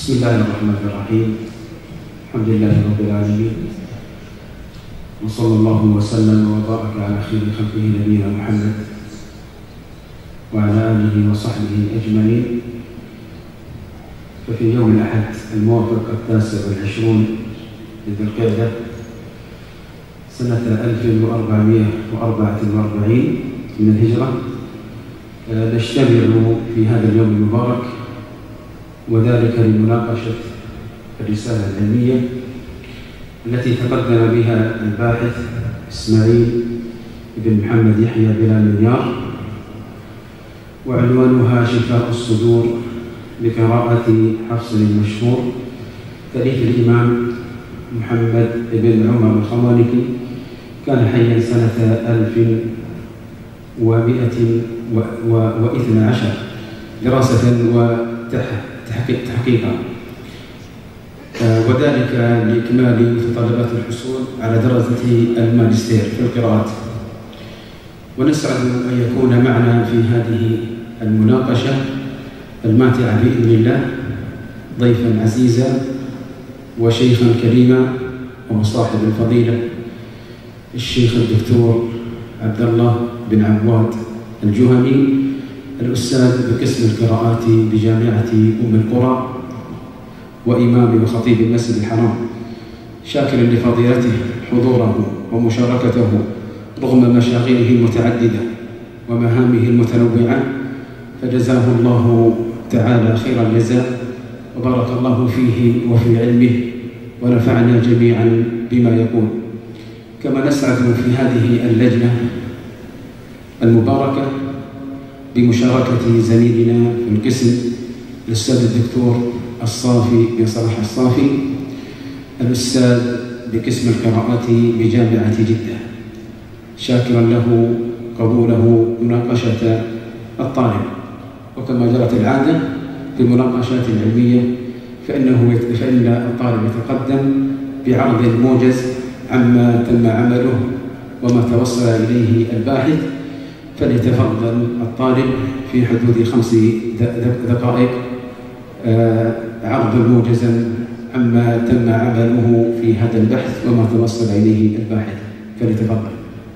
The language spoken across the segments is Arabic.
بسم الله الرحمن الرحيم. الحمد لله رب العالمين، وصلى الله وسلم وبارك على خير خلقه نبينا محمد وعلى آله وصحبه أجمعين. ففي يوم الأحد الموافق 29 لذي القعدة سنة 1444 من الهجرة نجتمع في هذا اليوم المبارك، وذلك لمناقشة الرسالة العلمية التي تقدم بها الباحث إسماعيل بن محمد يحيى بلال نيار، وعنوانها شفاء الصدور بقراءة حفص المشهور تأليف الإمام محمد بن عمر الخوالقي، كان حيا سنة 1112 دراسة وتحقيقا، وذلك لإكمال متطلبات الحصول على درجة الماجستير في القراءات. ونسعد أن يكون معنا في هذه المناقشة الماتعة بإذن الله ضيفا عزيزا وشيخا كريما وصاحب الفضيلة الشيخ الدكتور عبد الله بن عواد الجهني، الأستاذ بقسم القراءات بجامعة أم القرى وإمام وخطيب المسجد الحرام، شاكرا لفضيلته حضوره ومشاركته رغم مشاغله المتعددة ومهامه المتنوعة، فجزاه الله تعالى خير الجزاء وبارك الله فيه وفي علمه ونفعنا جميعا بما يقول. كما نسعد في هذه اللجنة المباركة بمشاركة زميلنا في القسم الأستاذ الدكتور الصافي بن صلاح الصافي، الأستاذ بقسم القراءات بجامعة جدة، شاكرا له قبوله مناقشة الطالب. وكما جرت العادة في المناقشات العلمية فإن الطالب يتقدم بعرض موجز عما تم عمله وما توصل إليه الباحث، فليتفضل الطالب في حدود 5 دقائق عرض موجزا عما تم عمله في هذا البحث وما توصل إليه الباحث، فليتفضل.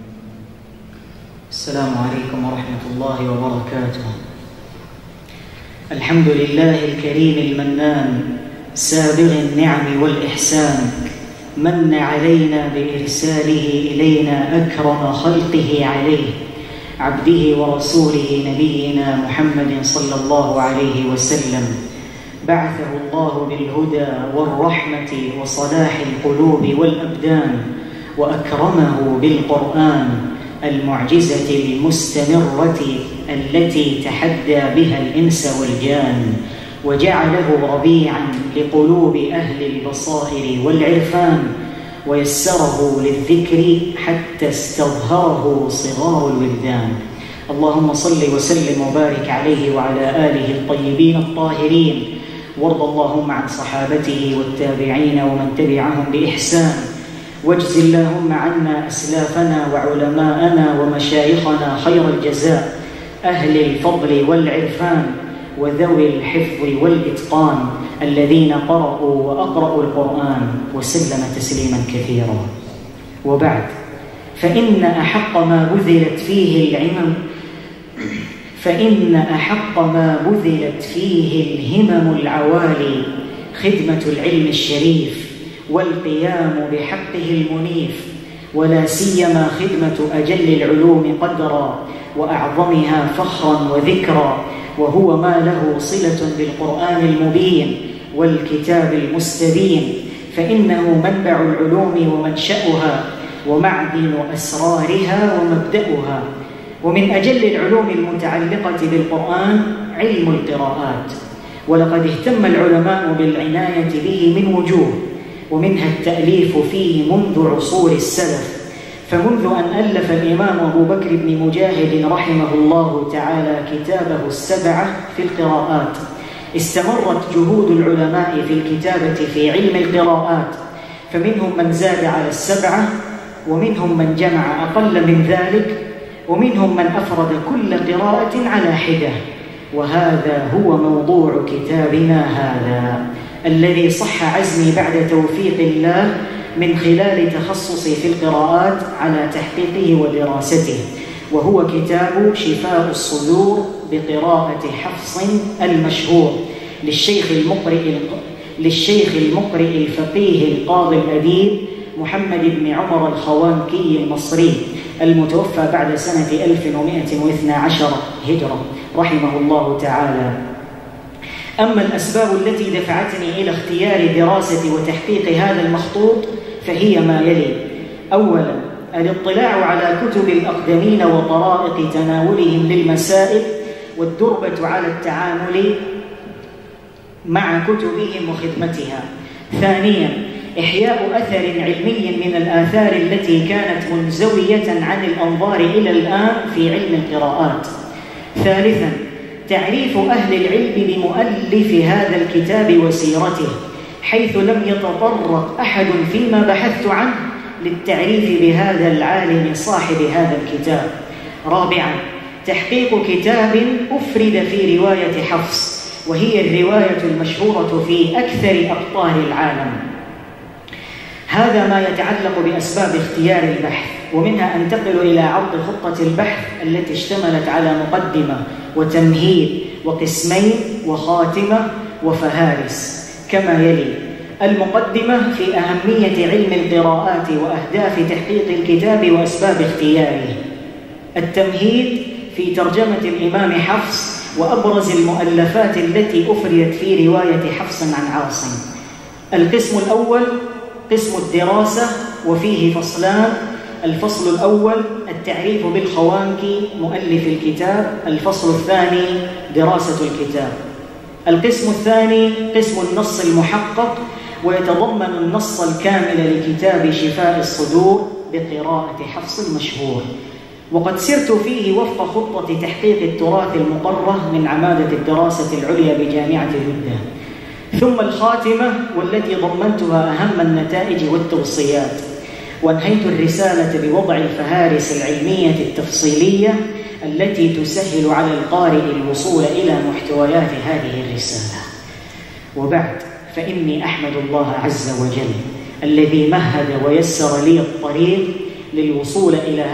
السلام عليكم ورحمة الله وبركاته. الحمد لله الكريم المنان سابغ النعم والإحسان، من علينا بإرساله إلينا أكرم خلقه عليه، عبده ورسوله نبينا محمد صلى الله عليه وسلم، بعثه الله بالهدى والرحمة وصلاح القلوب والأبدان، وأكرمه بالقرآن المعجزة المستمرة التي تحدى بها الإنس والجان، وجعله ربيعا لقلوب أهل البصائر والعرفان، ويسره للذكر حتى استظهره صغار الولدان. اللهم صل وسلم وبارك عليه وعلى آله الطيبين الطاهرين، وارض اللهم عن صحابته والتابعين ومن تبعهم بإحسان، واجز اللهم عنا أسلافنا وعلماءنا ومشايخنا خير الجزاء، أهل الفضل والعرفان وذوي الحفظ والإتقان الذين قرأوا وأقرأوا القرآن وسلم تسليما كثيرا. وبعد، فإن أحق ما بذلت فيه الهمم العوالي خدمة العلم الشريف والقيام بحقه المنيف، ولا سيما خدمة أجل العلوم قدرا وأعظمها فخرا وذكرا، وهو ما له صلة بالقرآن المبين والكتاب المستبين، فإنه منبع العلوم ومنشأها ومعدن أسرارها ومبدأها. ومن أجل العلوم المتعلقة بالقرآن علم القراءات، ولقد اهتم العلماء بالعناية به من وجوه، ومنها التأليف فيه منذ عصور السلف، فمنذ أن ألف الإمام أبو بكر بن مجاهد رحمه الله تعالى كتابه 7 في القراءات، استمرت جهود العلماء في الكتابة في علم القراءات، فمنهم من زاد على 7، ومنهم من جمع أقل من ذلك، ومنهم من أفرد كل قراءة على حدة. وهذا هو موضوع كتابنا هذا، الذي صح عزمي بعد توفيق الله من خلال تخصصي في القراءات على تحقيقه ودراسته، وهو كتاب شفاء الصدور بقراءة حفص المشهور للشيخ المقرئ الفقيه القاضي الأديب محمد بن عمر الخوانكي المصري المتوفى بعد سنة 1112 هجرة رحمه الله تعالى. أما الأسباب التي دفعتني إلى اختيار دراسة وتحقيق هذا المخطوط فهي ما يلي: أولاً، الاطلاع على كتب الأقدمين وطرائق تناولهم للمسائل والدربة على التعامل مع كتبهم وخدمتها. ثانياً، إحياء أثر علمي من الآثار التي كانت منزوية عن الأنظار إلى الآن في علم القراءات. ثالثاً، تعريف أهل العلم بمؤلف هذا الكتاب وسيرته، حيث لم يتطرق أحد فيما بحثت عنه للتعريف بهذا العالم صاحب هذا الكتاب. رابعاً، تحقيق كتاب أفرد في رواية حفص، وهي الرواية المشهورة في أكثر أقطار العالم. هذا ما يتعلق بأسباب اختيار البحث، ومنها أنتقل إلى عرض خطة البحث التي اشتملت على مقدمة وتمهيد وقسمين وخاتمة وفهارس كما يلي: المقدمة في أهمية علم القراءات وأهداف تحقيق الكتاب وأسباب اختياره. التمهيد في ترجمة الإمام حفص وأبرز المؤلفات التي أفردت في رواية حفص عن عاصم. القسم الأول قسم الدراسة، وفيه فصلان: الفصل الأول التعريف بالخوانكي مؤلف الكتاب، الفصل الثاني دراسة الكتاب. القسم الثاني قسم النص المحقق، ويتضمن النص الكامل لكتاب شفاء الصدور بقراءة حفص المشهور، وقد سرت فيه وفق خطة تحقيق التراث المقرة من عمادة الدراسة العليا بجامعة جدة. ثم الخاتمة، والتي ضمنتها أهم النتائج والتوصيات، وانهيت الرسالة بوضع الفهارس العلمية التفصيلية التي تسهل على القارئ الوصول إلى محتويات هذه الرسالة. وبعد، فإني أحمد الله عز وجل الذي مهد ويسر لي الطريق للوصول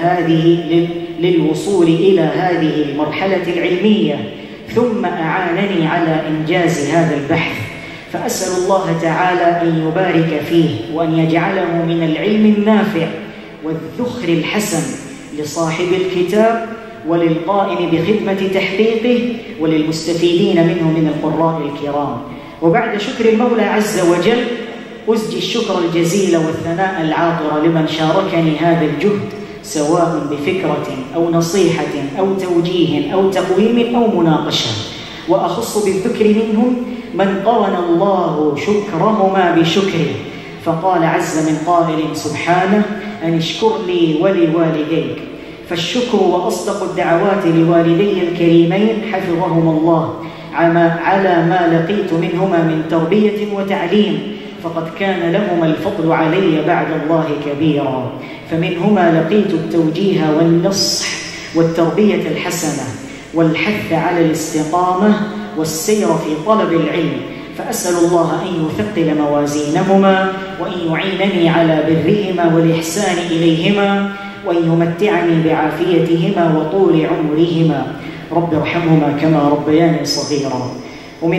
إلى هذه المرحلة العلمية، ثم أعانني على إنجاز هذا البحث، فأسأل الله تعالى أن يبارك فيه وأن يجعله من العلم النافع والذخر الحسن لصاحب الكتاب وللقائم بخدمة تحقيقه وللمستفيدين منه من القراء الكرام. وبعد شكر المولى عز وجل أزجي الشكر الجزيل والثناء العاطر لمن شاركني هذا الجهد، سواء بفكرة أو نصيحة أو توجيه أو تقويم أو مناقشة، وأخص بالذكر منهم من قرن الله شكرهما بشكره، فقال عز من قائل سبحانه: أن اشكر لي ولوالديك. فالشكر وأصدق الدعوات لوالدي الكريمين حفظهما الله على ما لقيت منهما من تربية وتعليم، فقد كان لهما الفضل علي بعد الله كبيرا، فمنهما لقيت التوجيه والنصح والتربية الحسنة والحث على الاستقامة والسير في طلب العلم، فأسأل الله أن يثقل موازينهما وأن يعينني على برهما والإحسان إليهما، وأن يمتعني بعافيتهما وطول عمرهما. رب ارحمهما كما ربياني صغيرا. ومن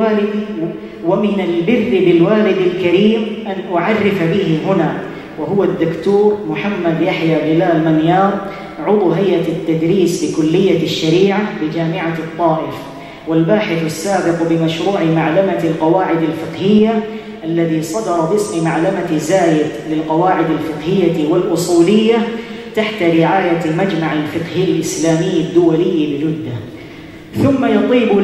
البر بالوالد الكريم أن أعرف به هنا، وهو الدكتور محمد يحيى بلال منيار، عضو هيئة التدريس بكلية الشريعة بجامعة الطائف، والباحث السابق بمشروع معلمة القواعد الفقهية الذي صدر باسم معلمة زايد للقواعد الفقهية والأصولية تحت رعاية مجمع الفقه الإسلامي الدولي بجدة. ثم يطيب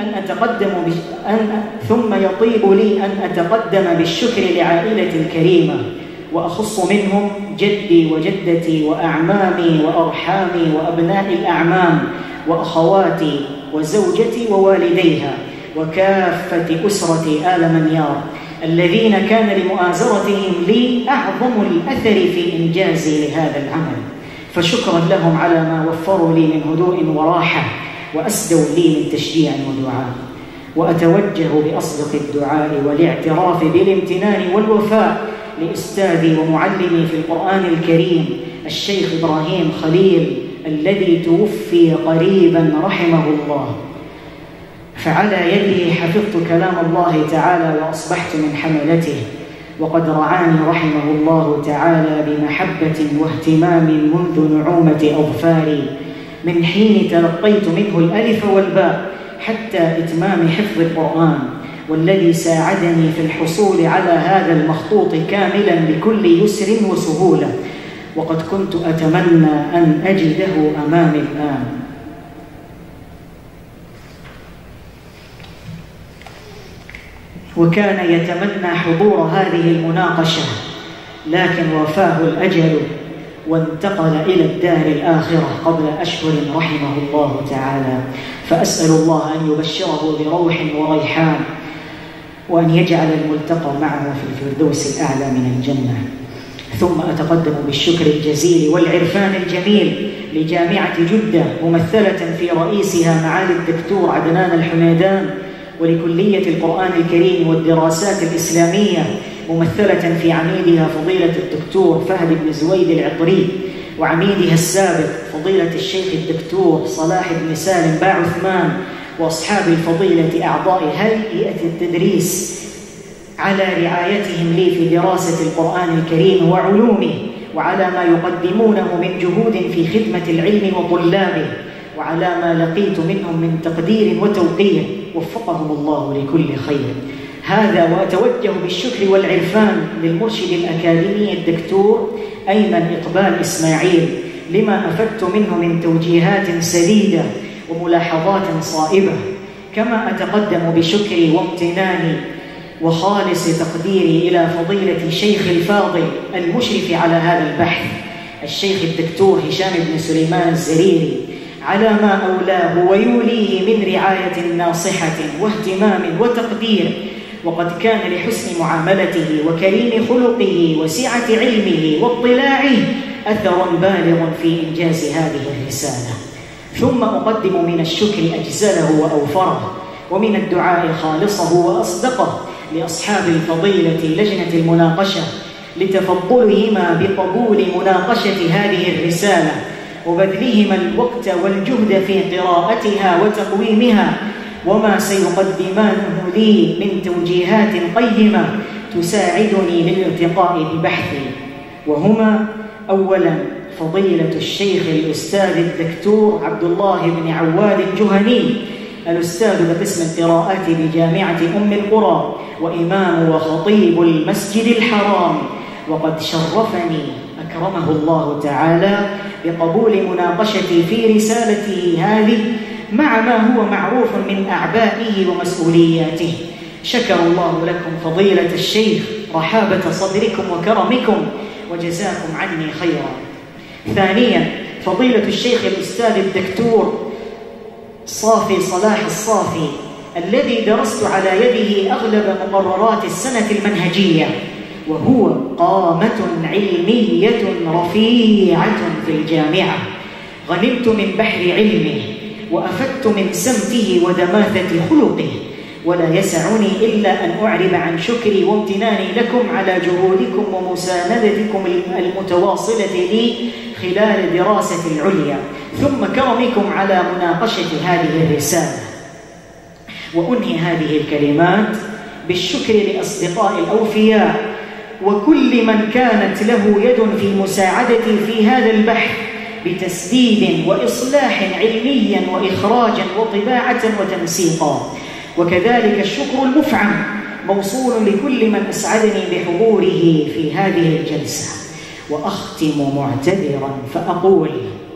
لي أن أتقدم بالشكر لعائلتي الكريمة، وأخص منهم جدي وجدتي وأعمامي وأرحامي وأبناء الأعمام وأخواتي وزوجتي ووالديها وكافة أسرة آل منيار، الذين كان لمؤازرتهم لي أعظم الأثر في إنجازي لهذا العمل، فشكرا لهم على ما وفروا لي من هدوء وراحة وأسدوا لي من تشجيع ودعاء. وأتوجه بأصدق الدعاء والاعتراف بالامتنان والوفاء لأستاذي ومعلمي في القرآن الكريم الشيخ إبراهيم خليل الذي توفي قريبا رحمه الله، فعلى يده حفظت كلام الله تعالى وأصبحت من حملته، وقد رعاني رحمه الله تعالى بمحبة واهتمام منذ نعومة أظفاري، من حين تلقيت منه الألف والباء حتى إتمام حفظ القرآن، والذي ساعدني في الحصول على هذا المخطوط كاملا بكل يسر وسهولة، وقد كنت أتمنى أن أجده أمامي الآن. وكان يتمنى حضور هذه المناقشة، لكن وفاه الأجل وانتقل إلى الدار الآخرة قبل أشهر رحمه الله تعالى، فأسأل الله أن يبشره بروح وريحان، وأن يجعل الملتقى معه في الفردوس الأعلى من الجنة. ثم أتقدم بالشكر الجزيل والعرفان الجميل لجامعة جدة ممثلة في رئيسها معالي الدكتور عدنان الحميدان، ولكلية القرآن الكريم والدراسات الإسلامية ممثلة في عميدها فضيلة الدكتور فهد بن زويد العطري، وعميدها السابق فضيلة الشيخ الدكتور صلاح بن سالم باعثمان، وأصحاب الفضيلة أعضاء هيئة التدريس على رعايتهم لي في دراسة القرآن الكريم وعلومه، وعلى ما يقدمونه من جهود في خدمة العلم وطلابه، وعلى ما لقيت منهم من تقدير وتوقير، وفقهم الله لكل خير. هذا وأتوجه بالشكر والعرفان للمرشد الأكاديمي الدكتور أيمن إقبال إسماعيل لما أفدت منه من توجيهات سديدة وملاحظات صائبة، كما أتقدم بشكري وامتناني وخالص تقديري إلى فضيلة الشيخ الفاضل المشرف على هذا البحث الشيخ الدكتور هشام بن سليمان الزريري على ما أولاه ويوليه من رعاية ناصحة واهتمام وتقدير، وقد كان لحسن معاملته وكريم خلقه وسعة علمه واطلاعه أثر بالغ في إنجاز هذه الرسالة. ثم أقدم من الشكر أجزله وأوفره، ومن الدعاء خالصه وأصدقه لأصحاب الفضيلة لجنة المناقشة لتفضلهما بقبول مناقشة هذه الرسالة، وبذلهما الوقت والجهد في قراءتها وتقويمها، وما سيقدمانه لي من توجيهات قيمة تساعدني للارتقاء ببحثي، وهما: أولا فضيلة الشيخ الأستاذ الدكتور عبد الله بن عواد الجهني، الأستاذ بقسم القراءات بجامعة أم القرى، وإمام وخطيب المسجد الحرام، وقد شرفني أكرمه الله تعالى بقبول مناقشتي في رسالته هذه مع ما هو معروف من أعبائه ومسؤولياته. شكر الله لكم فضيلة الشيخ رحابة صدركم وكرمكم، وجزاكم عني خيرا. ثانيا فضيلة الشيخ الأستاذ الدكتور صافي صلاح الصافي، الذي درست على يده أغلب مقررات السنة المنهجية، وهو قامة علمية رفيعة في الجامعة، غنمت من بحر علمه وأفدت من سمته ودماثة خلقه، ولا يسعني إلا أن أعرب عن شكري وامتناني لكم على جهودكم ومساندتكم المتواصلة لي خلال دراستي العليا، ثم كرمكم على مناقشة هذه الرسالة. وأنهي هذه الكلمات بالشكر لأصدقاء الأوفياء وكل من كانت له يد في مساعدتي في هذا البحث بتسديد وإصلاح علميا وإخراجا وطباعة وتنسيقا، وكذلك الشكر المفعم موصول لكل من أسعدني بحضوره في هذه الجلسة. وأختم معتذرا فأقول: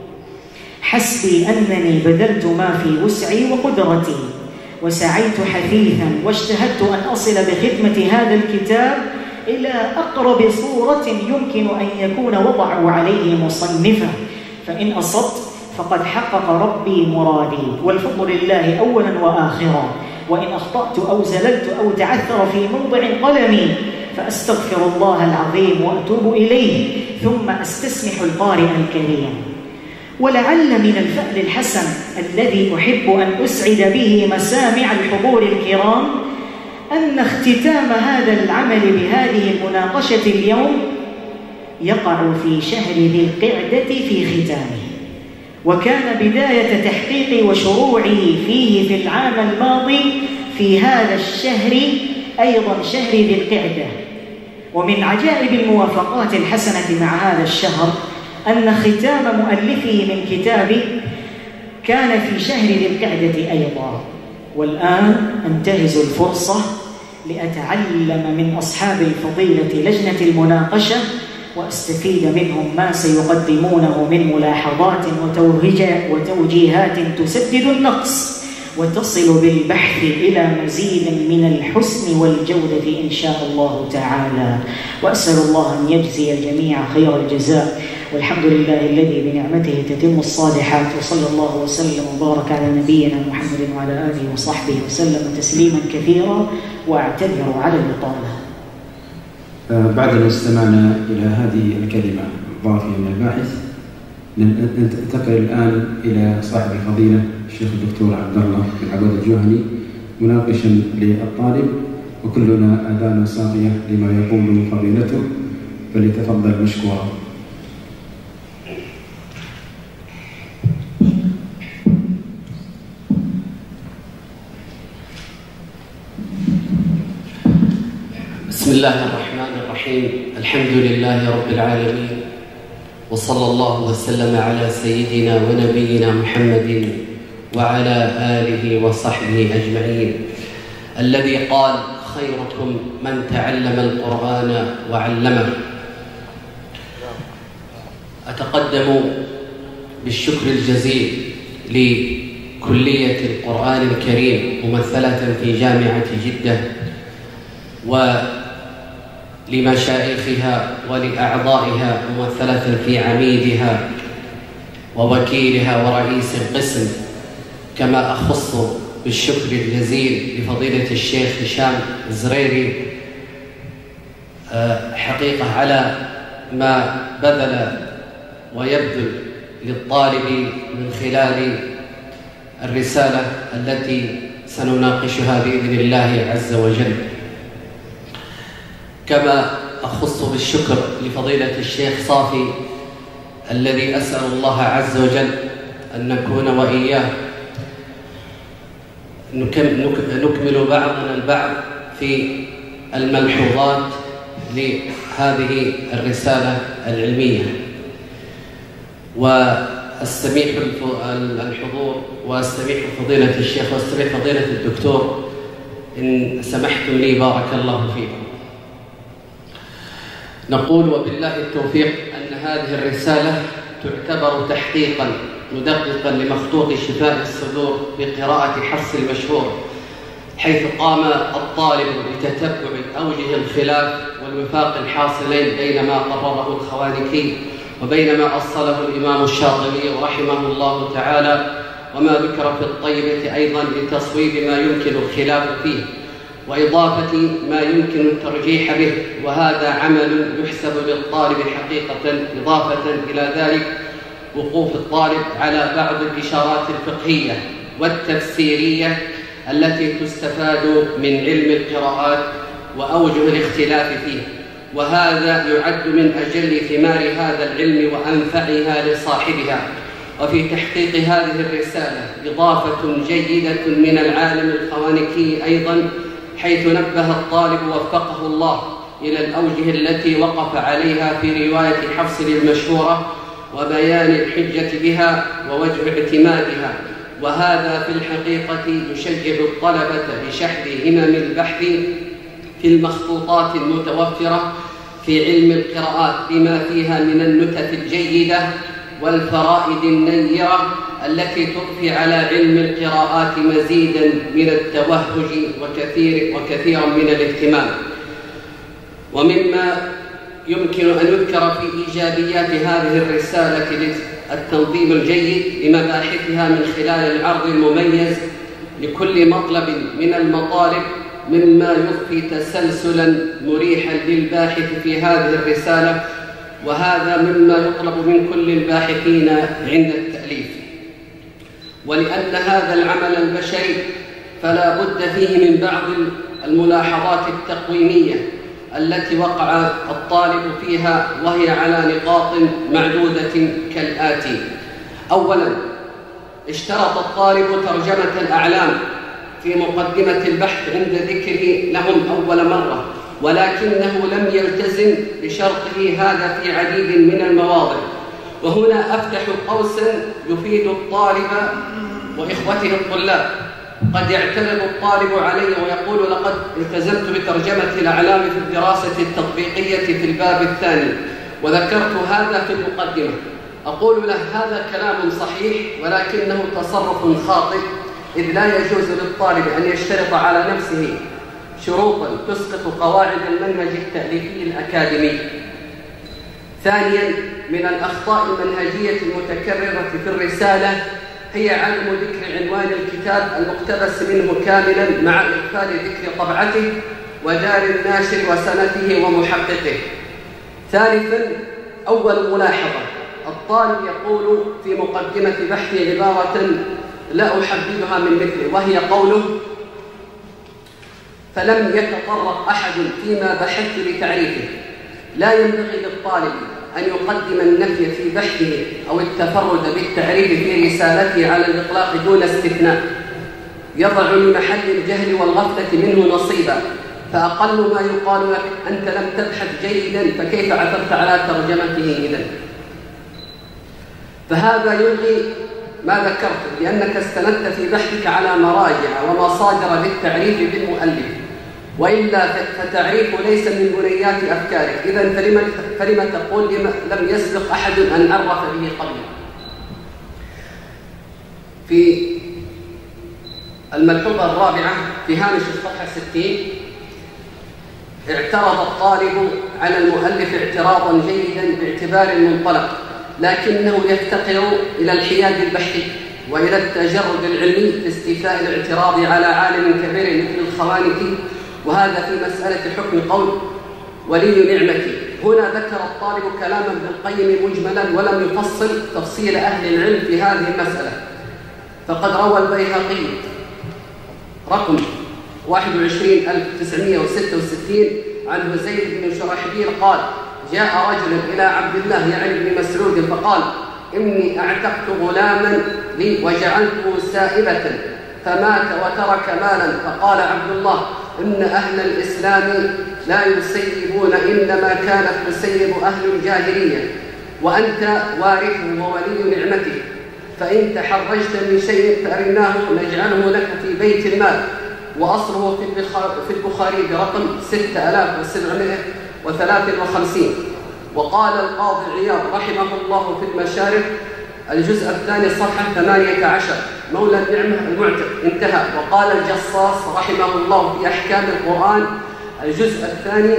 حسبي أنني بذلت ما في وسعي وقدرتي، وسعيت حثيثا واجتهدت أن أصل بخدمة هذا الكتاب إلى أقرب صورة يمكن أن يكون وضعه عليه مصنفه، فإن أصبت فقد حقق ربي مرادي، والفضل لله أولا وآخرا، وإن أخطأت أو زللت أو تعثر في موضع قلمي فأستغفر الله العظيم وأتوب إليه، ثم أستسمح القارئ الكريم. ولعل من الفأل الحسن الذي أحب أن أسعد به مسامع الحضور الكرام أن اختتام هذا العمل بهذه المناقشة اليوم يقع في شهر ذي القعدة في ختامه، وكان بداية تحقيقي وشروعي فيه في العام الماضي في هذا الشهر أيضا شهر ذي القعدة. ومن عجائب الموافقات الحسنة مع هذا الشهر أن ختام مؤلفه من كتابي كان في شهر ذي القعدة أيضا. والآن أنتهز الفرصة لأتعلم من أصحاب الفضيلة لجنة المناقشة وأستفيد منهم ما سيقدمونه من ملاحظات وتوجيهات تسدد النقص وتصل بالبحث إلى مزيد من الحسن والجودة إن شاء الله تعالى. وأسأل الله أن يجزي الجميع خير الجزاء، والحمد لله الذي بنعمته تتم الصالحات. وصلى الله وسلم وبارك على نبينا محمد وعلى آله وصحبه وسلم تسليما كثيرا، وأعتذر على الإطالة. بعد أن استمعنا إلى هذه الكلمة الضافية من الباحث، ننتقل الآن إلى صاحب الفضيلة الشيخ الدكتور عبد الله بن عبود الجهني مناقشا للطالب، وكلنا آذان صاغية لما يقول فضيلته، فليتفضل مشكورا. بسم الله الرحمن الرحيم. الحمد لله رب العالمين، وصلى الله وسلم على سيدنا ونبينا محمد وعلى آله وصحبه أجمعين، الذي قال: خيركم من تعلم القرآن وعلمه. أتقدم بالشكر الجزيل لكلية القرآن الكريم ممثلة في جامعة جدة، ولمشايخها ولأعضائها ممثلة في عميدها ووكيلها ورئيس القسم، كما أخص بالشكر الجزيل لفضيلة الشيخ هشام الزريري حقيقة على ما بذل ويبذل للطالب من خلال الرسالة التي سنناقشها بإذن الله عز وجل. كما أخص بالشكر لفضيلة الشيخ صافي الذي أسأل الله عز وجل أن نكون وإياه نكمل بعضنا البعض في الملحوظات لهذه الرسالة العلمية. وأستميح الحضور وأستميح فضيلة الشيخ وأستميح فضيلة الدكتور إن سمحتم لي، بارك الله فيكم. نقول وبالله التوفيق أن هذه الرسالة تعتبر تحقيقا مدققا لمخطوط شفاء الصدور بقراءة حفص المشهور، حيث قام الطالب بتتبع أوجه الخلاف والوفاق الحاصلين بين ما قرره الخوانكي وبين ما أصله الإمام الشاطبي رحمه الله تعالى، وما ذكر في الطيبة أيضا لتصويب ما يمكن الخلاف فيه وإضافة ما يمكن الترجيح به. وهذا عمل يحسب للطالب حقيقة، إضافة إلى ذلك وقوف الطالب على بعض الإشارات الفقهية والتفسيرية التي تستفاد من علم القراءات وأوجه الاختلاف فيه، وهذا يعد من أجل ثمار هذا العلم وأنفعها لصاحبها. وفي تحقيق هذه الرسالة إضافة جيدة من العالم الخوانكي أيضا، حيث نبه الطالب وفقه الله إلى الأوجه التي وقف عليها في رواية حفص المشهورة وبيان الحجة بها ووجه اعتمادها. وهذا في الحقيقة يشجع الطلبة لشحذ همم البحث في المخطوطات المتوفرة في علم القراءات بما فيها من النكت الجيدة والفرائد النيرة التي تضفي على علم القراءات مزيدا من التوهج وكثيرا من الاهتمام. ومما يمكن أن يذكر في إيجابيات هذه الرسالة التنظيم الجيد لمباحثها من خلال العرض المميز لكل مطلب من المطالب، مما يضفي تسلسلا مريحا للباحث في هذه الرسالة، وهذا مما يطلب من كل الباحثين عند التأليف. ولأن هذا العمل البشري فلا بد فيه من بعض الملاحظات التقويمية التي وقع الطالب فيها، وهي على نقاط معدودة كالآتي: أولاً، اشترط الطالب ترجمة الأعلام في مقدمة البحث عند ذكره لهم أول مرة، ولكنه لم يلتزم بشرطه هذا في عديد من المواضع. وهنا أفتح قوساً يفيد الطالب وإخوته الطلاب. قد يعترض الطالب علي ويقول: لقد التزمت بترجمة الأعلام في الدراسة التطبيقية في الباب الثاني وذكرت هذا في المقدمة. أقول له: هذا كلام صحيح، ولكنه تصرف خاطئ، إذ لا يجوز للطالب أن يشترط على نفسه شروطاً تسقط قواعد المنهج التأليفي الأكاديمي. ثانياً، من الأخطاء المنهجية المتكررة في الرسالة هي عدم ذكر عنوان الكتاب المقتبس منه كاملاً مع إغفال ذكر طبعته ودار الناشر وسنته ومحققه. ثالثاً، أول ملاحظة: الطالب يقول في مقدمة بحثه عبارة لا أحددها من مثله، وهي قوله: فلم يتطرق أحد فيما بحثت لتعريفه. لا ينبغي للطالب أن يقدم النفي في بحثه أو التفرد بالتعريف في رسالته على الإطلاق دون استثناء، يضع لمحل الجهل والغفلة منه نصيبا، فأقل ما يقال لك: أنت لم تبحث جيدا، فكيف عثرت على ترجمته إذن؟ فهذا يلغي ما ذكرته، لأنك استندت في بحثك على مراجع ومصادر للتعريف بالمؤلف، وإلا فتعريفه ليس من بنيات أفكارك. إذن فلم تقول لم يسبق أحد أن عرف به قبله؟ في الملحوظة الرابعة في هامش الصفحة 60: اعترض الطالب على المؤلف اعتراضا جيدا باعتبار المنطلق، لكنه يفتقر إلى الحياد البحثي وإلى التجرد العلمي في استيفاء الاعتراض على عالم كبير مثل الخوانكي، وهذا في مسألة حكم قول ولي نعمتي. هنا ذكر الطالب كلام ابن القيم مجملا ولم يفصل تفصيل أهل العلم في هذه المسألة. فقد روى البيهقي رقم 21966 عن زيد بن شرحبيل قال: جاء رجل إلى عبد الله يعني بن مسعود فقال: إني أعتقت غلاما لي وجعلته سائبة فمات وترك مالا. فقال عبد الله: إن أهل الإسلام لا يسيبون، إنما كانت تسيب أهل الجاهلية، وأنت وارثه وولي نعمته، فإن تحرجت من شيء فأرناه نجعله لك في بيت المال. وأصله في البخاري برقم 6753. وقال القاضي عياض رحمه الله في المشارف الجزء الثاني الصفحة 18: مولى النعمة المعتق، انتهى. وقال الجصاص رحمه الله في أحكام القرآن الجزء الثاني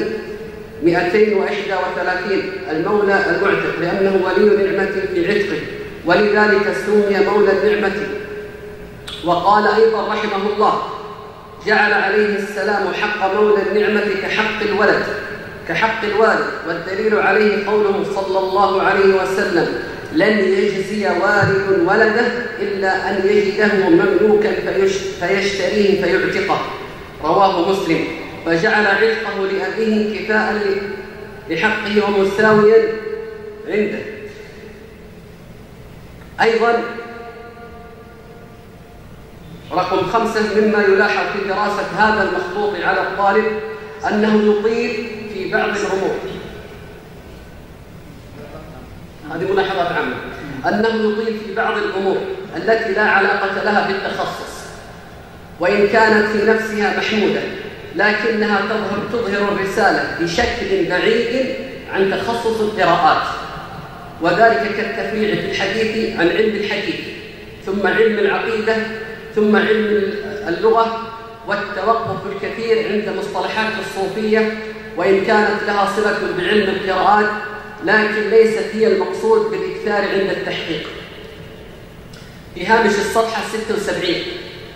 231: المولى المعتق لأنه ولي نعمة في عتقه، ولذلك سمي مولى النعمة. وقال أيضا رحمه الله: جعل عليه السلام حق مولى النعمة كحق الوالد، والدليل عليه قوله صلى الله عليه وسلم: لن يجزي والد ولده إلا أن يجده مملوكا فيشتريه فيعتقه، رواه مسلم. فجعل عتقه لأبيه كفاء لحقه ومساويا عنده. أيضا رقم 5 مما يلاحظ في دراسة هذا المخطوط على الطالب أنه يطيل في بعض الأمور. هذه ملاحظات عامة، أنه يطيل في بعض الأمور التي لا علاقة لها بالتخصص، وإن كانت في نفسها محمودة، لكنها تظهر الرسالة بشكل بعيد عن تخصص القراءات، وذلك كالتفريع في الحديث عن علم الحديث، ثم علم العقيدة، ثم علم اللغة، والتوقف الكثير عند مصطلحات الصوفية، وإن كانت لها صلة بعلم القراءات، لكن ليست هي المقصود بالإكثار عند التحقيق. في هامش الصفحة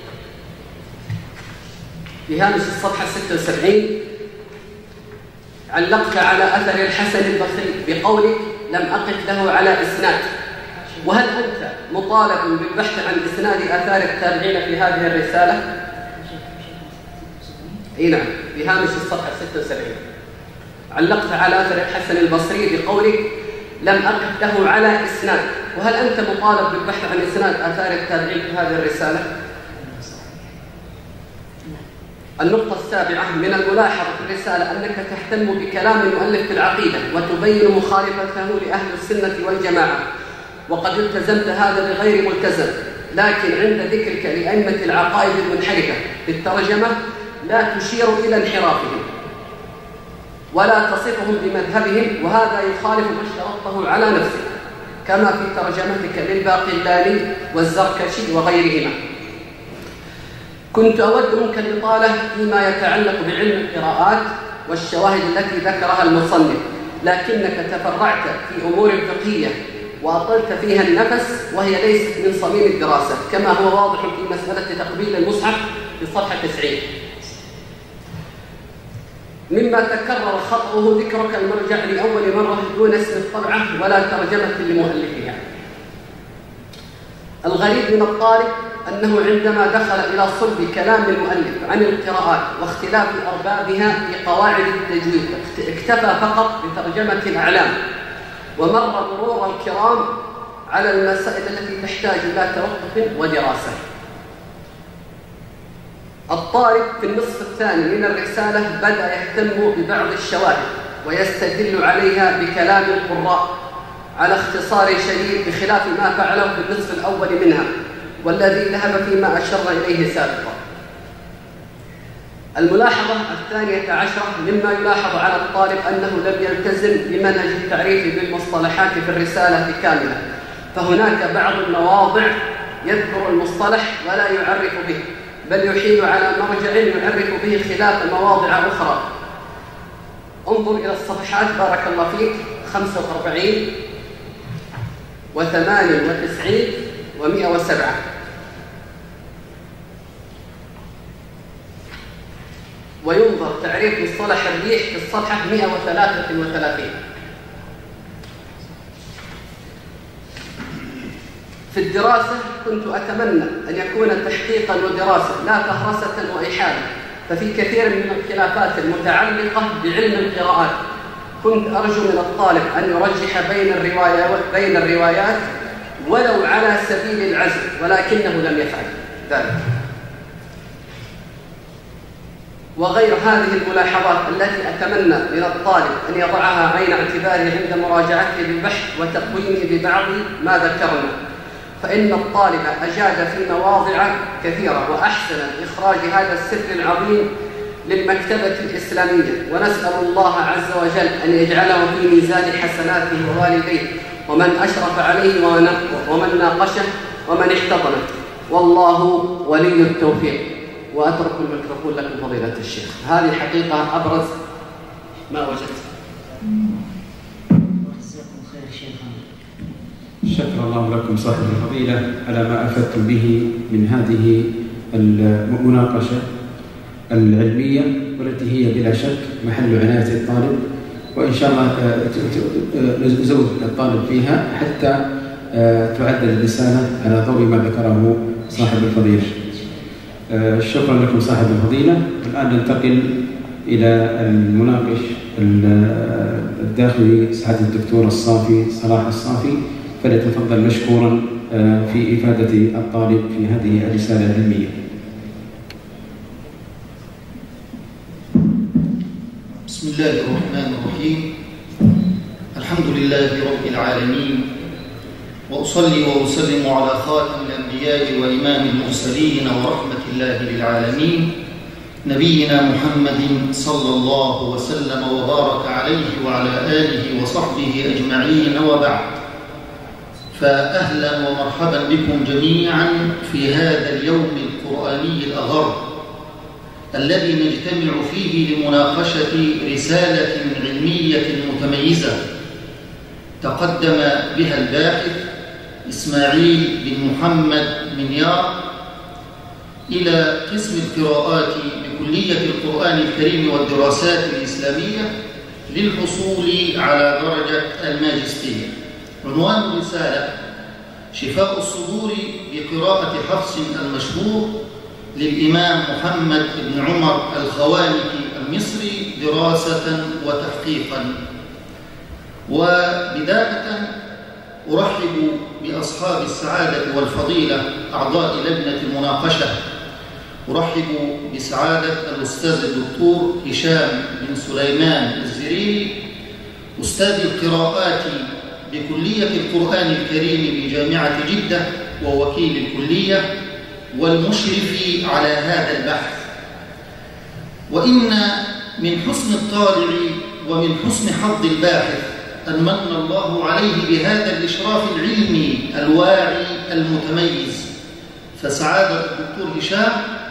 76 علقت على أثر الحسن البصري بقولك لم أقف له على إسناد، وهل أنت مطالب بالبحث عن إسناد آثار التابعين في هذه الرسالة؟ أي نعم، في هامش الصفحة 76 علقت على أثر الحسن البصري بقولك لم أقف له على إسناد، وهل أنت مطالب بالبحث عن إسناد آثار التابعين في هذه الرسالة؟ النقطة السابعة من الملاحظة في الرسالة أنك تهتم بكلام المؤلف في العقيدة وتبين مخالفته لأهل السنة والجماعة، وقد التزمت هذا بغير ملتزم، لكن عند ذكرك لأئمة العقائد المنحرفة في الترجمة لا تشير إلى انحرافهم ولا تصفهم بمذهبهم، وهذا يخالف ما اشترطته على نفسك كما في ترجمتك للباقلاني والزركشي وغيرهما. كنت أود منك الإطالة فيما يتعلق بعلم القراءات والشواهد التي ذكرها المصنف، لكنك تفرعت في أمور فقهية وأطلت فيها النفس وهي ليست من صميم الدراسة، كما هو واضح في مسألة تقبيل المصحف في صفحة 90. مما تكرر خطأه ذكرك المرجع لأول مرة دون اسم الطبعة ولا ترجمة لمؤلفها. الغريب من الطالب أنه عندما دخل إلى صلب كلام المؤلف عن القراءات واختلاف أربابها في قواعد التجويد اكتفى فقط بترجمة الأعلام، ومر مرور الكرام على المسائل التي تحتاج إلى توقف ودراسة. الطالب في النصف الثاني من الرسالة بدأ يهتم ببعض الشواهد ويستدل عليها بكلام القراء على اختصار شديد بخلاف ما فعله في النصف الأول منها والذي ذهب فيما أشرنا إليه سابقا. الملاحظة 12 مما يلاحظ على الطالب أنه لم يلتزم بمنهج التعريف بالمصطلحات في الرسالة كاملة، فهناك بعض المواضع يذكر المصطلح ولا يعرف به، بل يحيل على مرجع يعرف به خلاف مواضع أخرى. انظر إلى الصفحات بارك الله فيك 45 و98 و107. وينظر تعريف مصطلح الريح في الصفحة 133. في الدراسة كنت أتمنى أن يكون تحقيقا ودراسة لا كهرسة وإحالة، ففي كثير من الخلافات المتعلقة بعلم القراءات كنت أرجو من الطالب أن يرجح بين الروايات ولو على سبيل العزم، ولكنه لم يفعل ذلك. وغير هذه الملاحظات التي أتمنى من الطالب أن يضعها عين اعتباره عند مراجعته للبحث وتقويمه ببعض ما ذكرنا، فإن الطالب أجاد في مواضع كثيرة وأحسن إخراج هذا السر العظيم للمكتبة الإسلامية، ونسأل الله عز وجل أن يجعله في ميزان حسناته ووالديه ومن أشرف عليه ومن ناقشه ومن احتضنه، والله ولي التوفيق. وأترك الميكروفون لكم فضيلة الشيخ. هذه حقيقة أبرز ما وجدت. شكر الله لكم صاحب الفضيلة على ما أفدتم به من هذه المناقشة العلمية والتي هي بلا شك محل عناية الطالب، وإن شاء الله نزود الطالب فيها حتى تعدل الرسالة على ضوء ما ذكره صاحب الفضيلة. شكرا لكم صاحب الفضيلة. الآن ننتقل إلى المناقش الداخلي سعادة الدكتور الصافي صلاح الصافي، فليتفضل مشكورا في إفادة الطالب في هذه الرسالة العلمية. بسم الله الرحمن الرحيم. الحمد لله رب العالمين، وأصلي وأسلم على خاتم الأنبياء وإمام المرسلين ورحمة الله للعالمين نبينا محمد صلى الله وسلم وبارك عليه وعلى آله وصحبه أجمعين، وبعد، فأهلا ومرحبا بكم جميعا في هذا اليوم القرآني الأغر الذي نجتمع فيه لمناقشة رسالة علمية متميزة تقدم بها الباحث إسماعيل بن محمد منيار إلى قسم القراءات بكلية القرآن الكريم والدراسات الإسلامية للحصول على درجة الماجستير. عنوان الرسالة: شفاء الصدور بقراءة حفص المشهور للإمام محمد بن عمر الخوالكي المصري دراسة وتحقيقا. وبداية أرحب بأصحاب السعادة والفضيلة أعضاء لجنة المناقشة. أرحب بسعادة الأستاذ الدكتور هشام بن سليمان الزريري، أستاذ القراءات بكلية القرآن الكريم بجامعة جدة ووكيل الكلية والمشرف على هذا البحث. وإن من حسن الطالع ومن حسن حظ الباحث أن من الله عليه بهذا الإشراف العلمي الواعي المتميز. فسعادة الدكتور هشام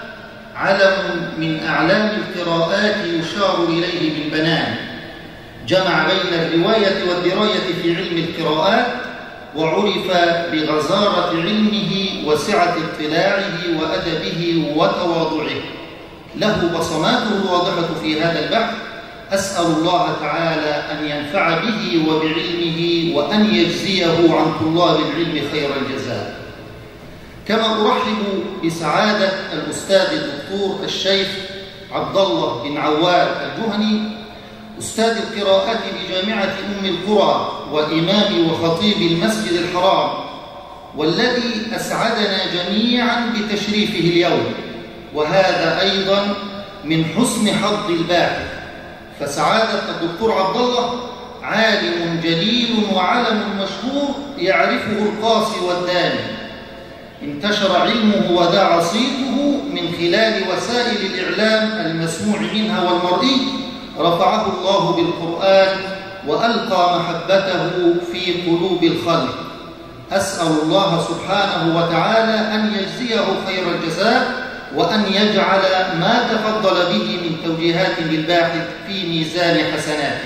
علم من أعلام القراءات يشار إليه بالبنان، جمع بين الرواية والدراية في علم القراءات، وعرف بغزارة علمه وسعة اطلاعه وأدبه وتواضعه. له بصماته الواضحة في هذا البحث. أسأل الله تعالى أن ينفع به وبعلمه وأن يجزيه عن طلاب العلم خير الجزاء. كما أرحب بسعادة الأستاذ الدكتور الشيخ عبد الله بن عواد الجهني، أستاذ القراءات بجامعة أم القرى وإمام وخطيب المسجد الحرام، والذي أسعدنا جميعا بتشريفه اليوم، وهذا أيضا من حسن حظ الباحث. فسعادة الدكتور عبد الله عالم جليل وعلم مشهور يعرفه القاصي والداني، انتشر علمه وذاع صيته من خلال وسائل الإعلام المسموع منها والمرئي. رفعه الله بالقرآن وألقى محبته في قلوب الخلق. أسأل الله سبحانه وتعالى أن يجزيه خير الجزاء، وأن يجعل ما تفضل به من توجيهات للباحث في ميزان حسناته.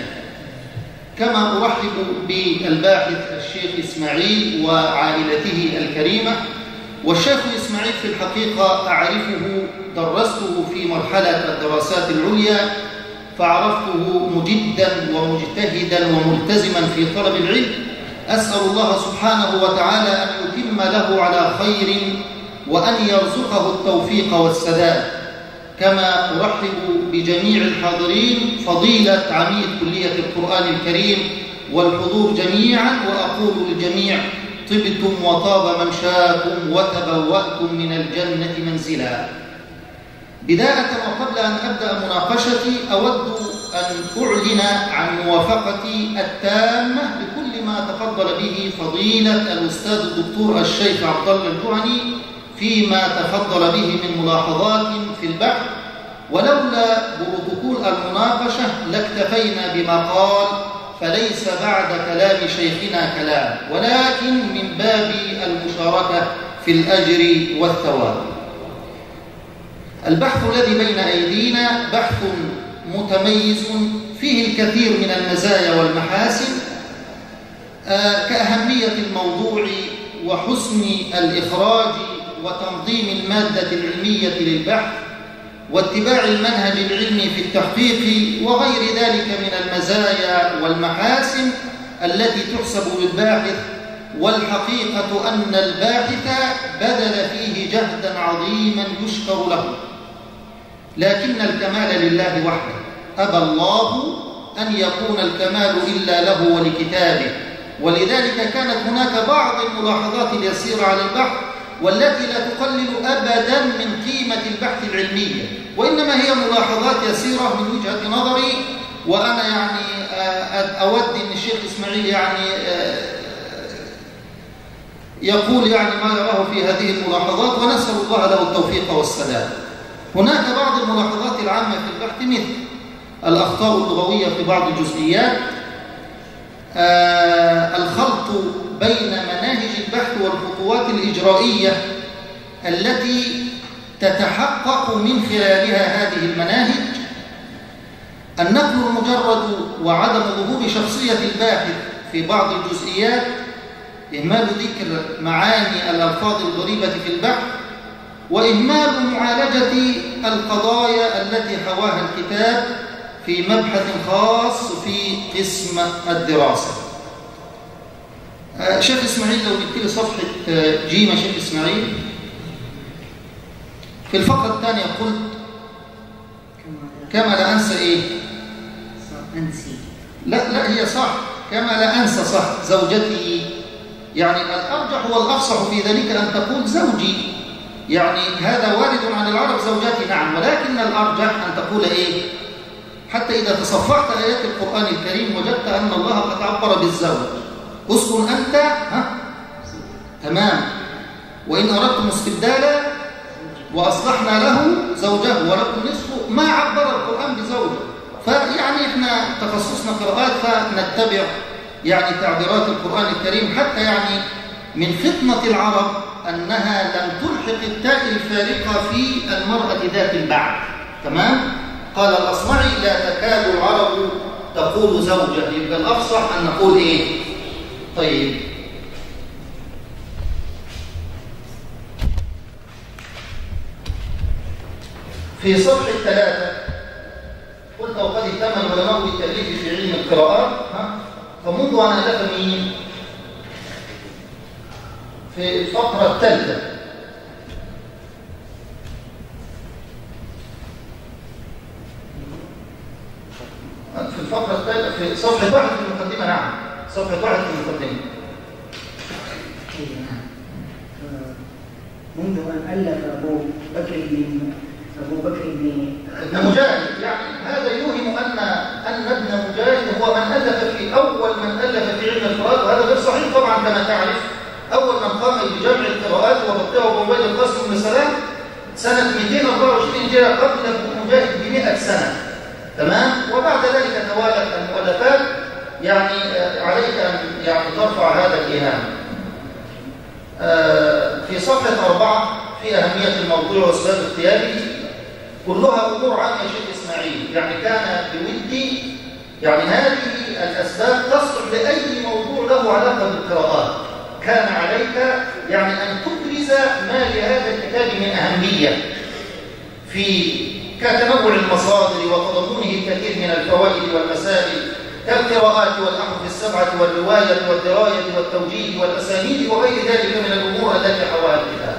كما أرحب بالباحث الشيخ إسماعيل وعائلته الكريمة. والشيخ إسماعيل في الحقيقة أعرفه، درسته في مرحلة الدراسات العليا، فعرفته مجدا ومجتهدا وملتزما في طلب العلم. أسأل الله سبحانه وتعالى أن يتم له على خير وأن يرزقه التوفيق والسداد. كما أرحب بجميع الحاضرين، فضيلة عميد كلية القرآن الكريم والحضور جميعا، وأقول للجميع: طبتم وطاب ممشاكم وتبوأتم من الجنة منزلا. بداية وقبل أن أبدأ مناقشتي، أود أن أعلن عن موافقتي التامة بكل ما تفضل به فضيلة الأستاذ الدكتور الشيخ عبد الله الجهني فيما تفضل به من ملاحظات في البحث. ولولا بروتوكول المناقشة لاكتفينا بما قال، فليس بعد كلام شيخنا كلام، ولكن من باب المشاركة في الأجر والثواب. البحث الذي بين أيدينا بحث متميز فيه الكثير من المزايا والمحاسن، كأهمية الموضوع وحسن الإخراج وتنظيم المادة العلمية للبحث واتباع المنهج العلمي في التحقيق وغير ذلك من المزايا والمحاسن التي تحسب للباحث. والحقيقة أن الباحث بذل فيه جهدا عظيما يشكر له، لكن الكمال لله وحده. أبى الله أن يكون الكمال إلا له ولكتابه، ولذلك كانت هناك بعض الملاحظات اليسيرة على البحث والتي لا تقلل أبدا من قيمة البحث العلمية، وإنما هي ملاحظات يسيرة من وجهة نظري. وأنا يعني أود أن الشيخ إسماعيل يعني يقول يعني ما يراه في هذه الملاحظات، ونسأل الله له التوفيق والسداد. هناك بعض الملاحظات العامة في البحث، مثل الأخطاء اللغوية في بعض الجزئيات، الخلط بين مناهج البحث والخطوات الإجرائية التي تتحقق من خلالها هذه المناهج، النقل المجرد وعدم ظهور شخصية الباحث في بعض الجزئيات، إهمال ذكر معاني الألفاظ الغريبة في البحث، وإهمال معالجة القضايا التي حواها الكتاب في مبحث خاص في قسم الدراسة. شيخ إسماعيل لو جبت لي صفحة جيم شيخ إسماعيل، في الفقرة الثانية قلت كما لا أنسى إيه؟ أنسي. لا هي صح، كما لا أنسى صح زوجتي، يعني الأرجح والأفصح في ذلك أن تقول زوجي، يعني هذا وارد عن العرب زوجتي نعم، ولكن الأرجح أن تقول إيه؟ حتى إذا تصفحت آيات القرآن الكريم وجدت أن الله قد عبر بالزوج، اسكن أنت تمام، وإن أردتم استبدالا وأصلحنا له زوجه ولكم نصفه، ما عبر القرآن بزوجه. فيعني إحنا تخصصنا قراءات فنتبع يعني تعبيرات القرآن الكريم، حتى يعني من فطنة العرب أنها لم تلحق التاء الفارقة في المرأة ذات البعل. تمام؟ قال الأصمعي لا تكاد العرب تقول زوجة، يبقى الأفصح أن نقول إيه؟ طيب في صفحة 3 قلت وقد اهتم العلماء بالتأليف في علم القراءات، فمنذ أن ألف مين؟ في الفقرة الثالثة في الفقرة الثالثة في صفحة 1 في المقدمة. نعم صفحة 1 في المقدمة. منذ أن ألف أبو بكر بن مجاهد، يعني هذا يوهم أن ابن مجاهد هو من ألف في أول من ألف في علم القراءات، وهذا غير صحيح طبعا كما تعرف. أول من قام بجمع القراءات وضبطها أبو عبيد القاسم بن سلام سنة 224 هجرية قبل ابن مجاهد ب100 سنة. تمام؟ وبعد ذلك توالت المؤلفات، يعني عليك أن يعني ترفع هذا الإهام. في صفحة 4 في أهمية الموضوع وأسباب اختياره، كلها أمور عامة يا شيخ إسماعيل، يعني كان بودي يعني هذه الأسباب تصلح لأي موضوع له علاقة بالقراءات. كان عليك يعني أن تبرز ما لهذا الكتاب من أهمية في كتنوع المصادر وتضمنه الكثير من الفوائد والمسائل كالقراءات والأحرف السبعة والرواية والدراية والتوجيه والأسانيد وغير ذلك من الأمور التي حواها الكتاب.